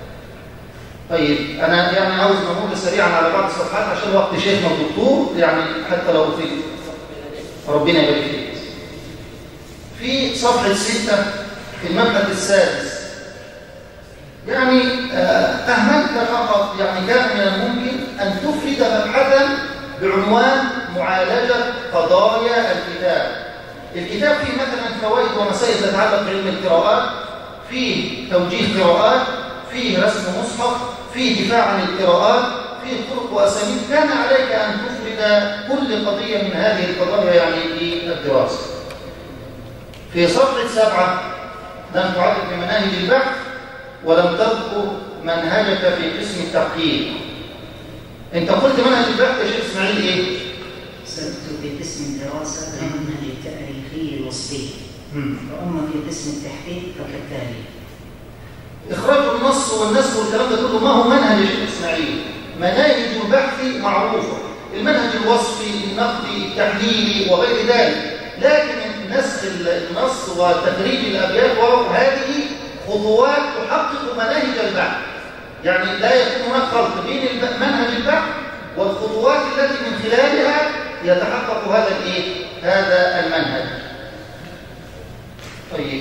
طيب أنا يعني عاوز نمر سريعا على بعض الصفحات عشان وقت شيخنا الدكتور، يعني حتى لو في ربنا يبارك فيك. في صفحة 6 في المبحث السادس، يعني أهملت فقط، يعني كان من الممكن أن تفرد مبحثا بعنوان معالجة قضايا الكتاب. الكتاب فيه مثلا فوائد ومسائل تتعلق بعلم القراءات، فيه توجيه قراءات، فيه رسم مصحف، فيه دفاع عن القراءات، فيه طرق وأسانيد. كان عليك أن تفرد كل قضية من هذه القضايا يعني في الدراسة. في صفحة 7 لم تعرف بمناهج البحث ولم تذكر منهجك في قسم التحقيق. انت قلت منهج البحث يا شيخ اسماعيل ايه؟ سألت في قسم الدراسة المنهج التاريخي الوصفي، وأما في قسم التحقيق فكالتالي: إخراج النص والنسخ والكلام ده كله ما هو منهج يا شيخ اسماعيل. مناهج البحث معروفة، المنهج الوصفي، النقدي، التحليلي وغير ذلك، لكن نسخ النص وتخريج الأبيات وهذه خطوات تحقق مناهج البحث. يعني لا يكون هناك خلط بين منهج البحث والخطوات التي من خلالها يتحقق هذا المنهج. طيب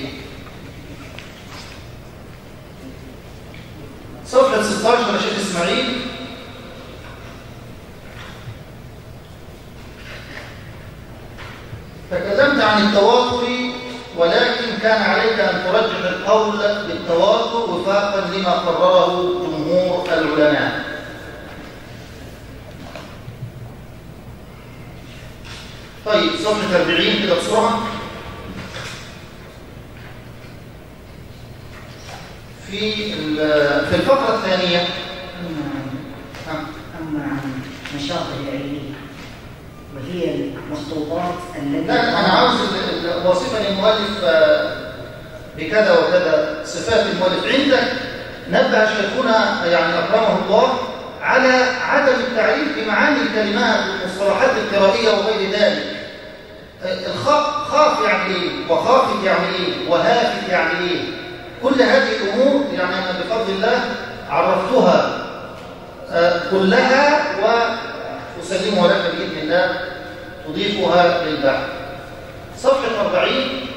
صفحة 16 يا شيخ إسماعيل، تكلمت عن التواتر، ولكن كان عليك أن ترجح القول بالتواتر وفاقا لما قرره جمهور العلماء. طيب صفحة 40 كده بسرعة. في الفقرة الثانية أما عن مشاغل العلمية وهي المخطوطات التي لا أنا عاوز وصفا المؤلف بكذا وكذا صفات المؤلف. عندك نبه شيخنا يعني أكرمه الله على عدم التعريف بمعاني الكلمات المصطلحات القرائية وغير ذلك. خاف يعني إيه؟ وخافت يعني إيه؟ وهافت يعني إيه؟ كل هذه الأمور يعني أنا بفضل الله عرفتها كلها وأسلمها لك بإذن الله تضيفها للبحث. صفحة 40.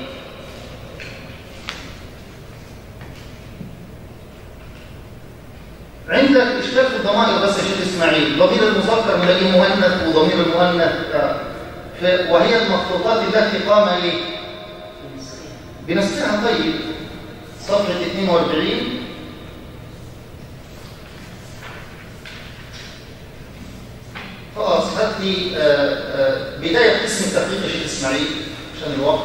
عندك إشكال في الضمائر بس يا شيخ إسماعيل، ضمير المذكر نلاقيه مؤنث وضمير المؤنث وهي المخطوطات التي قام إيه؟ بنسخها. طيب صفحة 42. خلاص هات لي بداية قسم التحقيق يا شيخ إسماعيل عشان الوقت.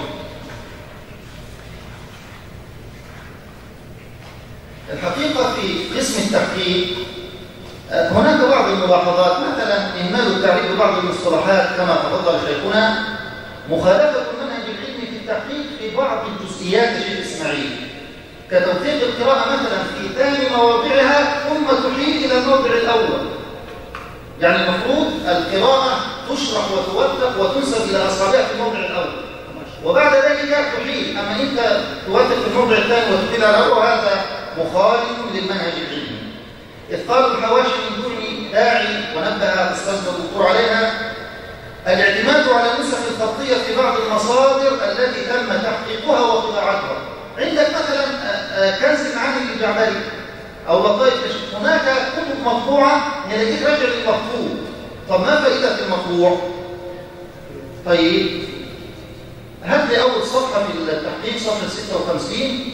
الحقيقة في قسم التحقيق هناك بعض الملاحظات، مثلا إهمال التعريف ببعض المصطلحات كما تفضل شيخنا، مخالفة المنهج العلمي في التحقيق في بعض الجزئيات يا شيخ إسماعيل، كتوثيق القراءة مثلا في ثاني مواضعها ثم تحيل إلى الموضع الأول. يعني المفروض القراءة تشرح وتوثق وتنسب إلى أصحابها في الموضع الأول، وبعد ذلك تحيل. أما أنت توثق في الموضع الثاني وتحيل على الأول، هذا مخالف للمنهج العلمي. إذ قالوا الحواشي من دون داعي، ونبه أستاذنا الدكتور عليها، الاعتماد على النسخ الخطية في بعض المصادر التي تم تحقيقها وطباعتها. عندك مثلا كنز المعاني للجعبري أو لطائف، هناك كتب مطبوعة نلاقيك راجع للمطبوع. طب ما فائدة المطبوع؟ طيب هات لي أول صفحة في التحقيق، صفحة 56.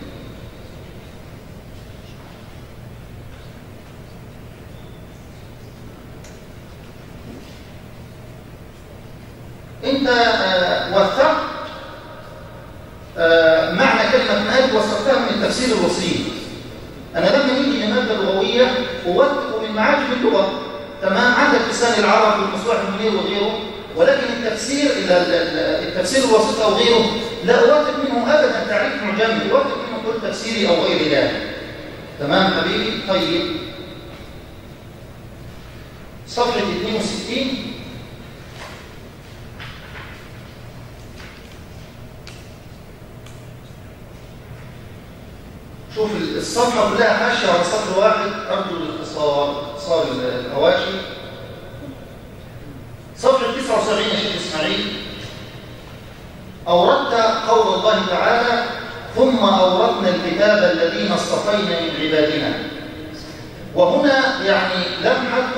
أنت وثقت معنى كلمة مال وثقتها من التفسير الوسيط. أنا لما نيجي لمادة لغوية أوثق من معاجم اللغة، تمام؟ عندك لسان العرب والمصباح المنير وغيره، ولكن التفسير الوسيط أو غيره لا أوثق منه أبدا تعريف معجمي، أوثق منه كل تفسيري أو غير ذلك. تمام حبيبي؟ طيب صفحة 62. شوف الصفحة كلها ماشية على سطر واحد، أرجو اختصار الحواشي. صفحة 79 يا شيخ إسماعيل، أوردت قول الله تعالى: ثم أورثنا الكتاب الذين اصطفينا من عبادنا. وهنا يعني لمحة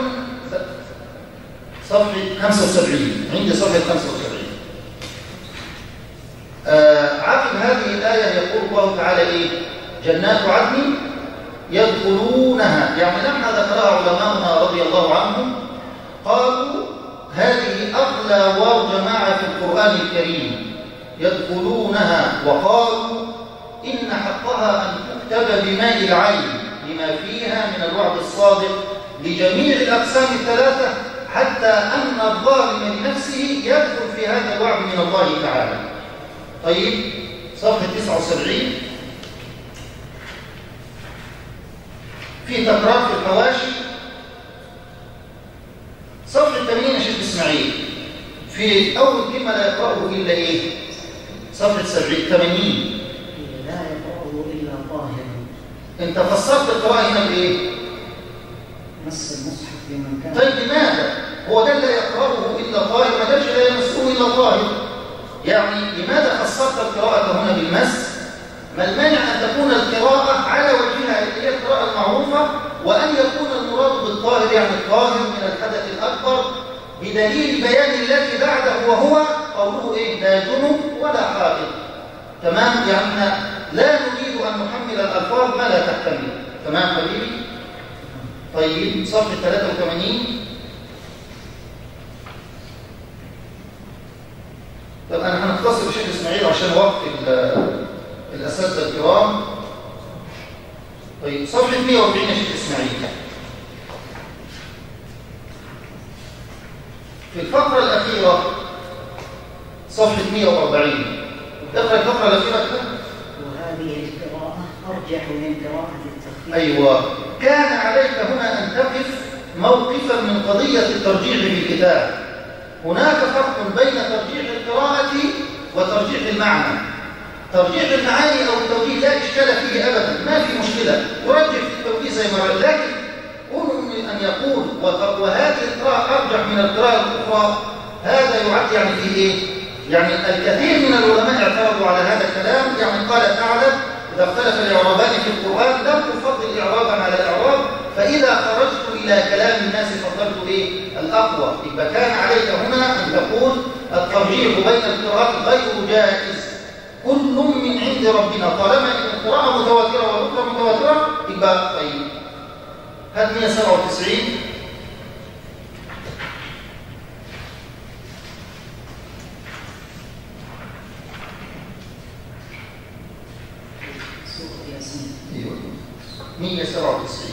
صفحة 75، عندي صفحة 75. عقب هذه الآية يقول الله تعالى إيه؟ جنات عدن يدخلونها. يعني لما ذكرها علماؤنا رضي الله عنهم قالوا هذه أغلى واو جماعة في القرآن الكريم، يدخلونها، وقالوا إن حقها أن تكتب بماء العين لما فيها من الوعد الصادق لجميع الأقسام الثلاثة، حتى أن الظالم لنفسه يدخل في هذا الوعد من الله تعالى. طيب صفحة 79 في تكرار في الحواشي. صفحة 80 يا شيخ إسماعيل، في أول كلمة لا يقرأه إلا إيه؟ صفحة 80 لا يقرأه إلا طاهر. أنت فسرت القراءة هنا بإيه؟ مس المصحف بمن كان. طيب لماذا؟ هو ده لا يقرأه إلا طاهر، ما قالش لا يمسه إلا طاهر. يعني لماذا فسرت القراءة هنا بالمس؟ ما المانع أن تكون القراءة على وجهها اللي هي القراءة المعروفة، وأن يكون المراد بالطاهر يعني الطاهر من الحدث الأكبر، بدليل بيان الذي بعده وهو قوله إيه؟ لا جنب ولا حائض. تمام؟ يعني احنا لا نريد أن نحمل الألفاظ ما لا تحتمل. تمام حبيبي؟ طيب صفحة 83. طب أنا هنختصر الشيخ إسماعيل عشان وقت الأساتذة الكرام. طيب صفحة 140 يا شيخ إسماعيل، في الفقرة الأخيرة صفحة 140 اقرأ الفقرة الأخيرة كده. وهذه القراءة أرجح من قراءة التخفيف. أيوة، كان عليك هنا أن تقف موقفا من قضية الترجيح بالكتاب. هناك فرق بين ترجيح القراءة وترجيح المعنى. ترجيح المعاني أو التوجيه لا إشكال فيه أبدا، ما في مشكلة، يرجح في التوجيه زي ما رأى، لكن كون أن يقول وهذه القراءة أرجح من القراءة الأخرى، هذا يعد يعني فيه إيه؟ يعني الكثير من العلماء اعترضوا على هذا الكلام. يعني قال تعالى: إذا اختلف الإعرابان في القرآن لم تفضل إعرابا على إعراب، فإذا خرجت إلى كلام الناس فضلت إيه؟ الأقوى. يبقى كان عليك هنا أن تقول الترجيح بين القراءات غير جائز، كل من عند ربنا، طالما ان القراءه متواتره والاخرى متواتره يبقى طيب. هات 197. ايوه 197.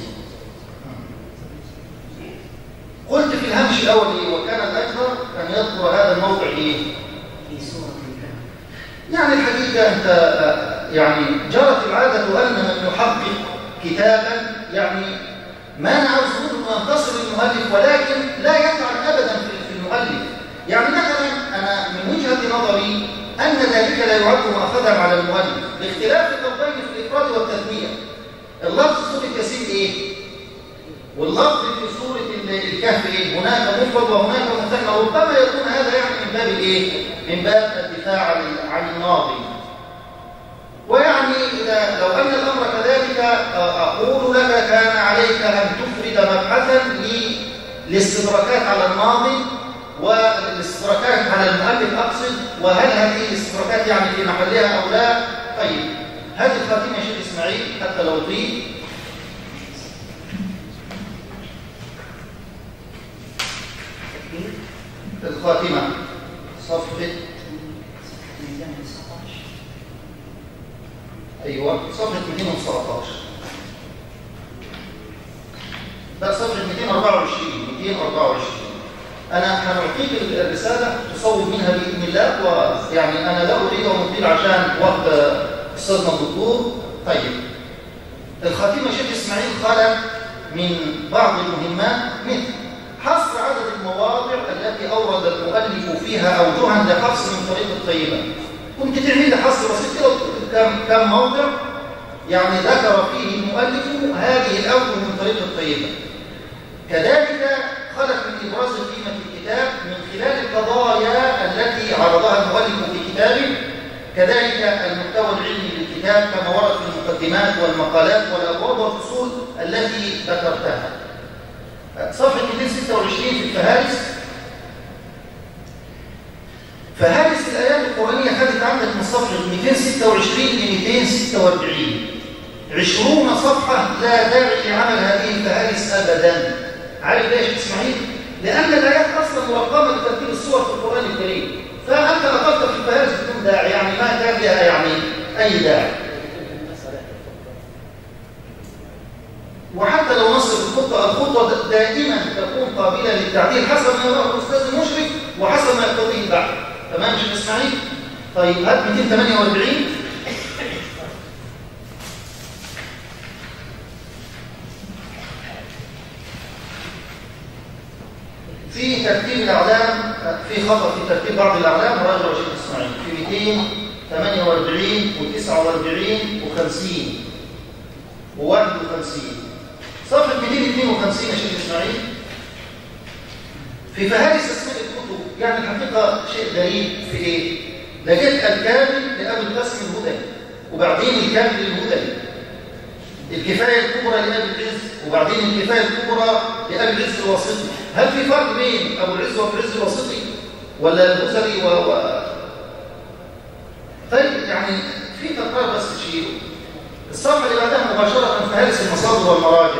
قلت في الهامش الاول ايه؟ وكان الاكثر ان يذكر هذا الموضع ايه؟ في سورة الكهف. يعني الحقيقة أنت يعني جرت العادة أن من يحقق كتابا يعني ما نعرف أن ينتصر المؤلف، ولكن لا يفعل أبدا في المؤلف. يعني مثلا أنا من وجهة نظري أن ذلك لا يعد مؤخذا على المؤلف باختلاف القولين في الإفراد والتثنية. اللفظ في سورة ياسين إيه؟ واللفظ في سورة الكهف إيه؟ هناك مفرد وهناك مثنى، ربما يكون هذا يعني من باب الإيه؟ من باب الدفاع عن الناظم. ويعني إذا لو أن الأمر كذلك أقول لك كان عليك أن تفرد مبحثا للاستدراكات على الناظم والاستدراكات على المؤلف أقصد، وهل هذه الاستدراكات يعني في محلها أو لا. طيب هذه الخاتمة يا شيخ إسماعيل حتى لو ضيف الخاتمة صفحة أيوة صفحة 217 ده صفحة 224 أنا هنعطيك الرسالة تصوب منها بإذن الله، ويعني أنا لا أريد أن أطيل عشان وقت أستاذنا الدكتور. طيب الخاتمة شيخ إسماعيل قال من بعض المهمات مثل حصر عدد المواضع التي أورد المؤلف فيها أوجها لحصر من طريق الطيبة. كنت تعمل حصر بسيط كده كم موضع يعني ذكر فيه المؤلف هذه الأوجه من طريق الطيبة. كذلك خلق من إبراز قيمة الكتاب من خلال القضايا التي عرضها المؤلف في كتابه، كذلك المحتوى العلمي للكتاب كما ورد في المقدمات والمقالات والأبواب والفصول التي ذكرتها. صفحة 226 في الفهارس. فهارس الآيات القرآنية خدت عندك من صفحة 226 ل 246 20 صفحة، لا داعي لعمل هذه الفهارس أبدا. عارف ليش إسماعيل؟ لأن الآيات أصلا مرقمة لترتيب الصور في القرآن الكريم، فأنت أقلت في الفهارس بدون داعي، يعني ما كان لها يعني أي داعي. وحتى لو نصر الخطوة دائما تكون قابلة للتعديل حسب ما يراه الأستاذ المشرف وحسب ما يقتضيه البحث. تمام يا شيخ إسماعيل؟ طيب هات 248 في ترتيب الأعلام، في خطأ في ترتيب بعض الأعلام، راجع يا شيخ إسماعيل في 248 و49 و50 و51 صفحة 252 يا شيخ إسماعيل في فهارس أسماء الكتب. يعني الحقيقة شيء غريب في إيه؟ لقيت الكامل لأبي القاسم الهدلي، وبعدين الكامل للهدلي، الكفاية الكبرى لأبي العز، وبعدين الكفاية الكبرى لأبي العز الواسطي. هل في فرق بين أبو العز وأبو العز الواسطي ولا الهذلي طيب يعني في تكرار بس تشيله. الصفحة اللي بعدها مباشرة فهارس المصادر والمراجع.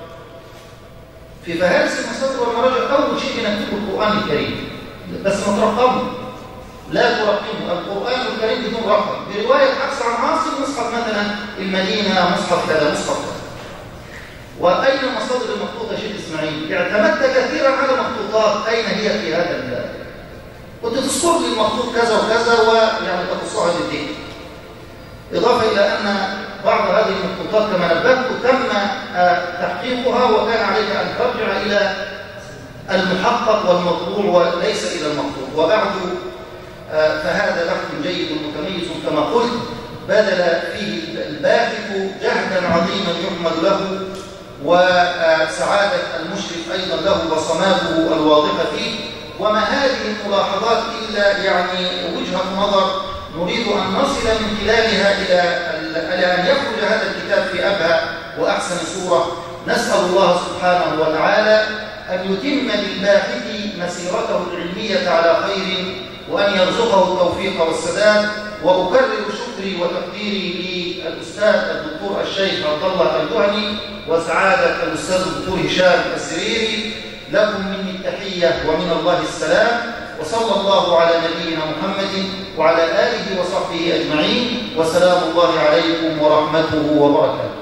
في فهارس المصادر والمراجع أول شيء نكتبه القرآن الكريم، بس ما ترقمه، لا ترقمه. القرآن الكريم بدون رقم، برواية حفص عن عاصم مصحف مثلا المدينة، مصحف كذا، مصحف كذا. وأين المصادر المخطوطة يا شيخ إسماعيل؟ اعتمدت كثيرا على مخطوطات، أين هي في هذا الباب؟ كنت تذكر لي المخطوط كذا وكذا ويعني تقصها للذكر. إضافة إلى أن بعض هذه المخطوطات كما نبهت تم تحقيقها، وكان عليك أن ترجع المحقق والمطبوع وليس إلى المقطوع. وبعد فهذا بحث جيد متميز كما قلت، بذل فيه الباحث جهدا عظيما يحمد له، وسعادة المشرف أيضا له وصماته الواضحة فيه. وما هذه الملاحظات إلا يعني وجهة نظر نريد أن نصل من خلالها إلى أن يخرج هذا الكتاب في أبهى وأحسن صورة. نسأل الله سبحانه وتعالى أن يتم للباحث مسيرته العلمية على خير، وأن يرزقه التوفيق والسداد. وأكرر شكري وتقديري للأستاذ الدكتور الشيخ عبد الله الجهني وسعادة الأستاذ الدكتور هشام السريري. لكم مني التحية ومن الله السلام، وصلى الله على نبينا محمد وعلى آله وصحبه أجمعين، وسلام الله عليكم ورحمته وبركاته.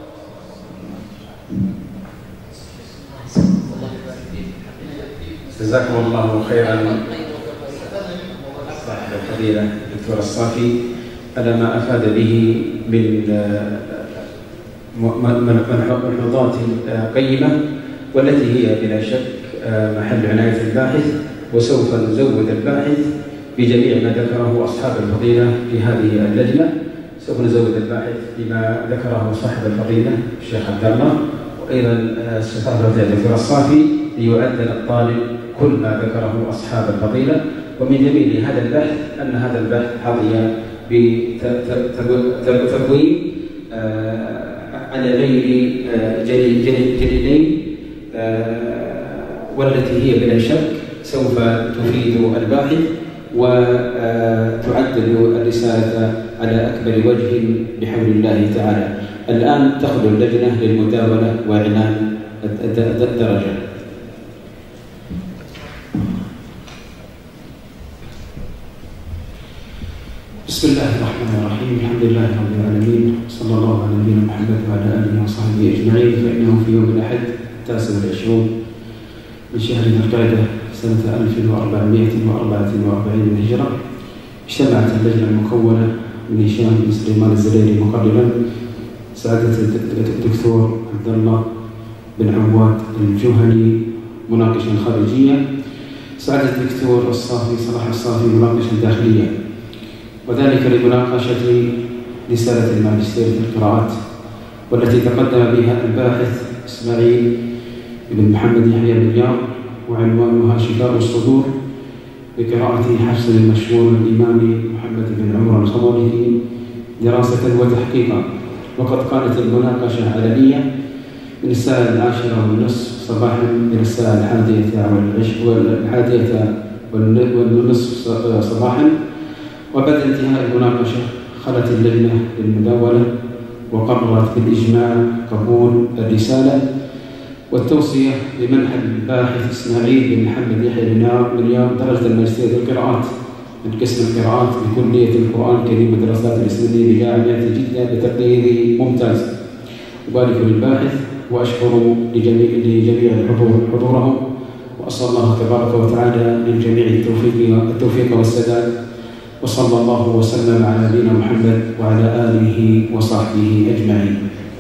جزاكم الله خيرا صاحب الفضيلة الدكتور الصافي على ما أفاد به من ملحوظات قيمة، والتي هي بلا شك محل عناية الباحث. وسوف نزود الباحث بجميع ما ذكره أصحاب الفضيلة في هذه اللجنة. سوف نزود الباحث بما ذكره صاحب الفضيلة الشيخ عبد الله، وأيضا صاحب الفضيلة الدكتور الصافي، ليؤدى الطالب كل ما ذكره أصحاب الفضيلة. ومن جميل هذا البحث أن هذا البحث حظي بتقويم علمين جليلين، والتي هي بلا شك سوف تفيد الباحث وتعدل الرسالة على أكبر وجه بحول الله تعالى. الآن تخلو اللجنة للمداولة وإعلان الدرجة. بسم الله الرحمن الرحيم. الحمد لله رب العالمين، صلى الله على نبينا محمد وعلى آله وصحبه أجمعين. فإنه في يوم الأحد 29 من شهر ذي القعدة سنة 1444 من الهجرة، اجتمعت اللجنة المكونة من هشام بن سليمان الزليلي مقررا، سعادة الدكتور عبد الله بن عواد الجهني مناقشا خارجيا، سعادة الدكتور الصافي صلاح الصافي مناقشا داخليا، وذلك لمناقشة رسالة الماجستير في القراءات، والتي تقدم بها الباحث إسماعيل بن محمد يحيى بن رياض، وعنوانها شفاء الصدور بقراءة حفص المشهور الإمام محمد بن عمر الخضري دراسة وتحقيقا. وقد كانت المناقشة علنية من الساعة 10:30 صباحا إلى الساعة 11:30 صباحا. وبعد انتهاء المناقشة خلت اللجنة للمداولة، وقررت بالإجماع قبول الرسالة والتوصية بمنح الباحث إسماعيل بن محمد يحيى بن رياض درجة الماجستير في القراءات من قسم القراءات بكلية القرآن الكريم والدراسات الإسلامية بجامعة جدة بتقدير ممتاز. أبارك للباحث وأشكر لجميع حضورهم، وأسأل الله تبارك وتعالى للجميع التوفيق والسداد. وصلى الله وسلم على نبينا محمد وعلى آله وصحبه أجمعين.